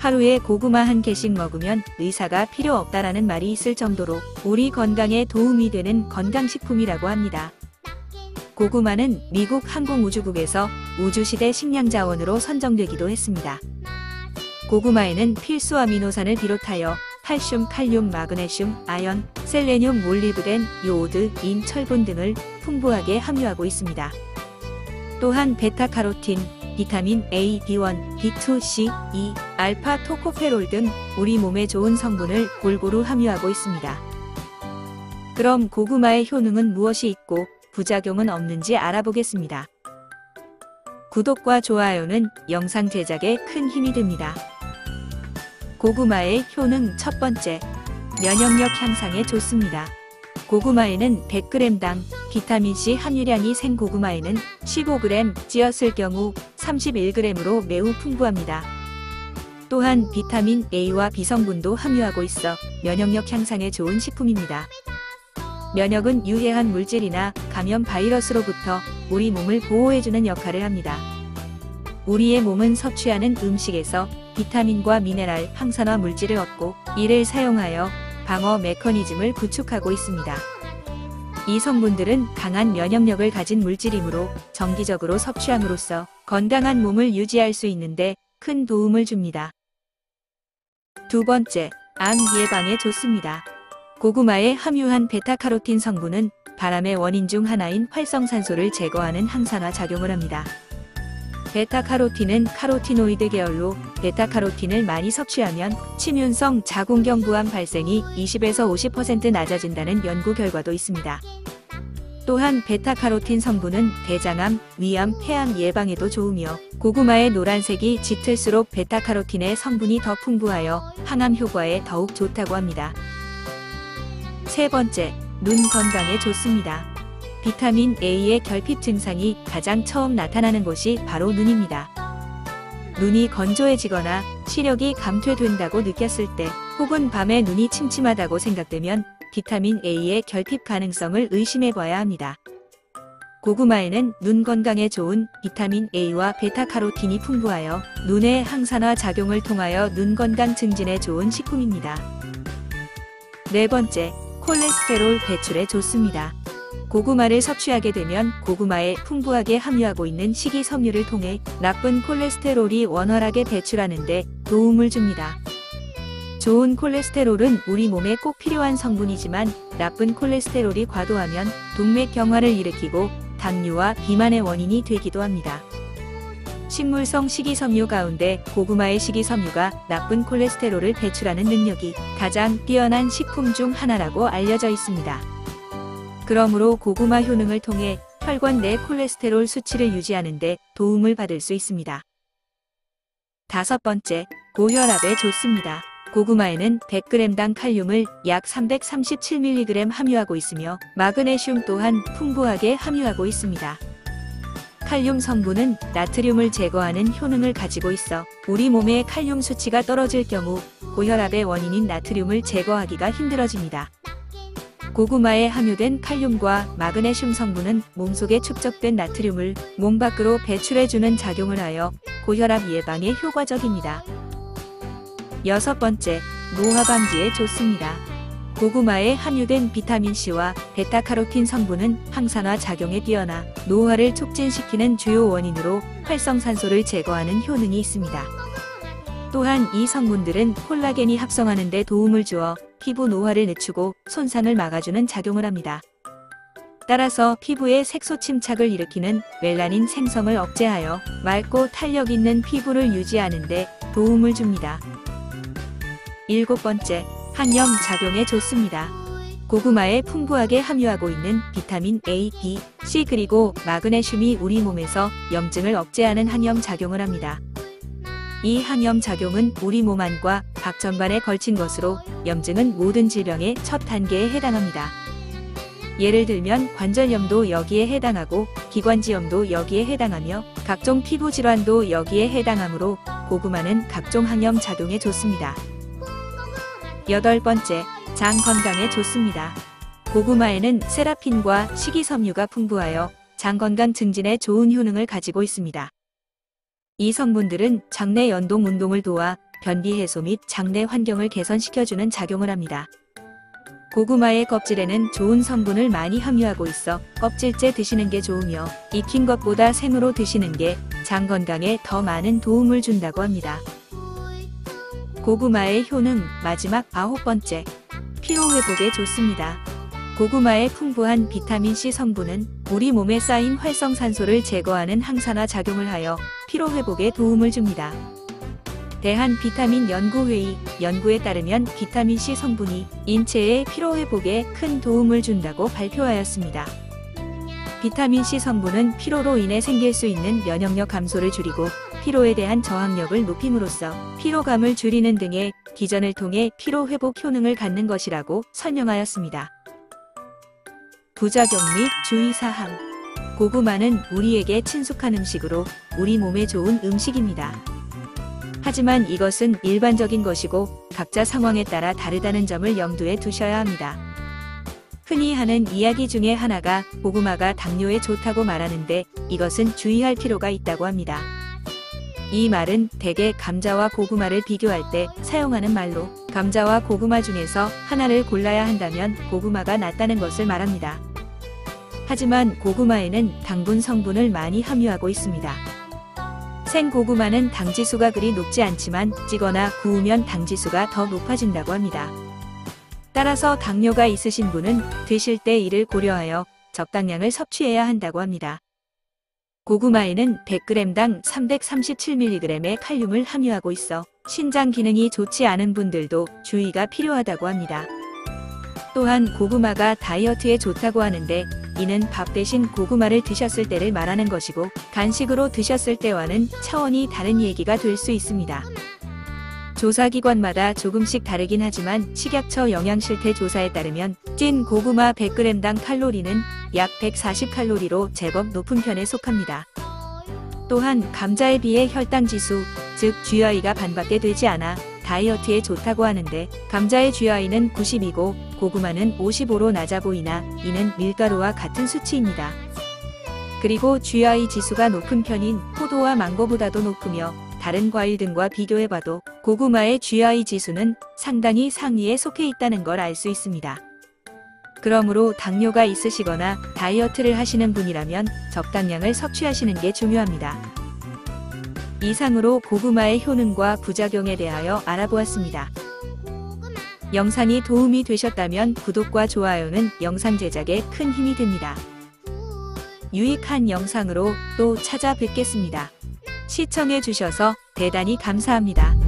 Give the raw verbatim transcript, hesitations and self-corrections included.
하루에 고구마 한 개씩 먹으면 의사가 필요 없다라는 말이 있을 정도로 우리 건강에 도움이 되는 건강식품이라고 합니다. 고구마는 미국 항공우주국에서 우주시대 식량자원으로 선정되기도 했습니다. 고구마에는 필수 아미노산을 비롯하여 칼슘, 칼륨, 마그네슘, 아연, 셀레늄, 몰리브덴, 요오드, 인, 철분 등을 풍부하게 함유하고 있습니다. 또한 베타카로틴, 비타민 A, 비 원, 비 투, 씨, 이, 알파 토코페롤 등 우리 몸에 좋은 성분을 골고루 함유하고 있습니다. 그럼 고구마의 효능은 무엇이 있고 부작용은 없는지 알아보겠습니다. 구독과 좋아요는 영상 제작에 큰 힘이 됩니다. 고구마의 효능 첫 번째, 면역력 향상에 좋습니다. 고구마에는 백 그램당 비타민C 함유량이 생고구마에는 십오 그램 찌었을 경우 삼십일 그램으로 매우 풍부합니다. 또한 비타민 A와 B 성분도 함유하고 있어 면역력 향상에 좋은 식품입니다. 면역은 유해한 물질이나 감염 바이러스로부터 우리 몸을 보호해주는 역할을 합니다. 우리의 몸은 섭취하는 음식에서 비타민과 미네랄, 항산화 물질을 얻고 이를 사용하여 방어 메커니즘을 구축하고 있습니다. 이 성분들은 강한 면역력을 가진 물질이므로 정기적으로 섭취함으로써 건강한 몸을 유지할 수 있는데 큰 도움을 줍니다. 두 번째, 암 예방에 좋습니다. 고구마에 함유한 베타카로틴 성분은 바람의 원인 중 하나인 활성산소를 제거하는 항산화 작용을 합니다. 베타카로틴은 카로티노이드 계열로 베타카로틴을 많이 섭취하면 침윤성 자궁경부암 발생이 이십에서 오십 퍼센트 낮아진다는 연구 결과도 있습니다. 또한 베타카로틴 성분은 대장암, 위암, 폐암 예방에도 좋으며 고구마의 노란색이 짙을수록 베타카로틴의 성분이 더 풍부하여 항암 효과에 더욱 좋다고 합니다. 세 번째, 눈 건강에 좋습니다. 비타민 A의 결핍 증상이 가장 처음 나타나는 곳이 바로 눈입니다. 눈이 건조해지거나 시력이 감퇴된다고 느꼈을 때 혹은 밤에 눈이 침침하다고 생각되면 비타민 A의 결핍 가능성을 의심해봐야 합니다. 고구마에는 눈 건강에 좋은 비타민 A와 베타카로틴이 풍부하여 눈의 항산화 작용을 통하여 눈 건강 증진에 좋은 식품입니다. 네 번째, 콜레스테롤 배출에 좋습니다. 고구마를 섭취하게 되면 고구마에 풍부하게 함유하고 있는 식이섬유를 통해 나쁜 콜레스테롤이 원활하게 배출하는 데 도움을 줍니다. 좋은 콜레스테롤은 우리 몸에 꼭 필요한 성분이지만 나쁜 콜레스테롤이 과도하면 동맥경화를 일으키고 당뇨와 비만의 원인이 되기도 합니다. 식물성 식이섬유 가운데 고구마의 식이섬유가 나쁜 콜레스테롤을 배출하는 능력이 가장 뛰어난 식품 중 하나라고 알려져 있습니다. 그러므로 고구마 효능을 통해 혈관 내 콜레스테롤 수치를 유지하는 데 도움을 받을 수 있습니다. 다섯 번째, 고혈압에 좋습니다. 고구마에는 백 그램당 칼륨을 약 삼백삼십칠 밀리그램 함유하고 있으며 마그네슘 또한 풍부하게 함유하고 있습니다. 칼륨 성분은 나트륨을 제거하는 효능을 가지고 있어 우리 몸의 칼륨 수치가 떨어질 경우 고혈압의 원인인 나트륨을 제거하기가 힘들어집니다. 고구마에 함유된 칼륨과 마그네슘 성분은 몸속에 축적된 나트륨을 몸 밖으로 배출해주는 작용을 하여 고혈압 예방에 효과적입니다. 여섯 번째, 노화 방지에 좋습니다. 고구마에 함유된 비타민C와 베타카로틴 성분은 항산화 작용에 뛰어나 노화를 촉진시키는 주요 원인으로 활성산소를 제거하는 효능이 있습니다. 또한 이 성분들은 콜라겐이 합성하는 데 도움을 주어 피부 노화를 늦추고 손상을 막아주는 작용을 합니다. 따라서 피부의 색소 침착을 일으키는 멜라닌 생성을 억제하여 맑고 탄력 있는 피부를 유지하는 데 도움을 줍니다. 일곱 번째, 항염 작용에 좋습니다. 고구마에 풍부하게 함유하고 있는 비타민 A, B, C 그리고 마그네슘이 우리 몸에서 염증을 억제하는 항염 작용을 합니다. 이 항염 작용은 우리 몸 안과 박전반에 걸친 것으로 염증은 모든 질병의 첫 단계에 해당합니다. 예를 들면 관절염도 여기에 해당하고 기관지염도 여기에 해당하며 각종 피부 질환도 여기에 해당하므로 고구마는 각종 항염 작용에 좋습니다. 여덟 번째, 장 건강에 좋습니다. 고구마에는 세라핀과 식이섬유가 풍부하여 장 건강 증진에 좋은 효능을 가지고 있습니다. 이 성분들은 장내 연동 운동을 도와 변비 해소 및 장내 환경을 개선시켜주는 작용을 합니다. 고구마의 껍질에는 좋은 성분을 많이 함유하고 있어 껍질째 드시는 게 좋으며 익힌 것보다 생으로 드시는 게 장 건강에 더 많은 도움을 준다고 합니다. 고구마의 효능 마지막 아홉 번째. 피로 회복에 좋습니다. 고구마의 풍부한 비타민C 성분은 우리 몸에 쌓인 활성산소를 제거하는 항산화 작용을 하여 피로 회복에 도움을 줍니다. 대한 비타민 연구회의 연구에 따르면 비타민C 성분이 인체의 피로 회복에 큰 도움을 준다고 발표하였습니다. 비타민C 성분은 피로로 인해 생길 수 있는 면역력 감소를 줄이고 피로에 대한 저항력을 높임으로써 피로감을 줄이는 등의 기전을 통해 피로 회복 효능을 갖는 것이라고 설명하였습니다. 부작용 및 주의사항. 고구마는 우리에게 친숙한 음식으로 우리 몸에 좋은 음식입니다. 하지만 이것은 일반적인 것이고 각자 상황에 따라 다르다는 점을 염두에 두셔야 합니다. 흔히 하는 이야기 중에 하나가 고구마가 당뇨에 좋다고 말하는데 이것은 주의할 필요가 있다고 합니다. 이 말은 대개 감자와 고구마를 비교할 때 사용하는 말로 감자와 고구마 중에서 하나를 골라야 한다면 고구마가 낫다는 것을 말합니다. 하지만 고구마에는 당분 성분을 많이 함유하고 있습니다. 생고구마는 당지수가 그리 높지 않지만 찌거나 구우면 당지수가 더 높아진다고 합니다. 따라서 당뇨가 있으신 분은 드실 때 이를 고려하여 적당량을 섭취해야 한다고 합니다. 고구마에는 백 그램당 삼백삼십칠 밀리그램의 칼륨을 함유하고 있어 신장 기능이 좋지 않은 분들도 주의가 필요하다고 합니다. 또한 고구마가 다이어트에 좋다고 하는데 이는 밥 대신 고구마를 드셨을 때를 말하는 것이고 간식으로 드셨을 때와는 차원이 다른 얘기가 될 수 있습니다. 조사기관마다 조금씩 다르긴 하지만 식약처 영양실태 조사에 따르면 찐 고구마 백 그램당 칼로리는 약 백사십 칼로리로 제법 높은 편에 속합니다. 또한 감자에 비해 혈당지수, 즉 지아이가 반밖에 되지 않아 다이어트에 좋다고 하는데 감자의 지아이는 구십이고 고구마는 오십오로 낮아 보이나 이는 밀가루와 같은 수치입니다. 그리고 지아이 지수가 높은 편인 포도와 망고보다도 높으며 다른 과일 등과 비교해봐도 고구마의 지아이 지수는 상당히 상위에 속해 있다는 걸 알 수 있습니다. 그러므로 당뇨가 있으시거나 다이어트를 하시는 분이라면 적당량을 섭취하시는 게 중요합니다. 이상으로 고구마의 효능과 부작용에 대하여 알아보았습니다. 영상이 도움이 되셨다면 구독과 좋아요는 영상 제작에 큰 힘이 됩니다. 유익한 영상으로 또 찾아뵙겠습니다. 시청해주셔서 대단히 감사합니다.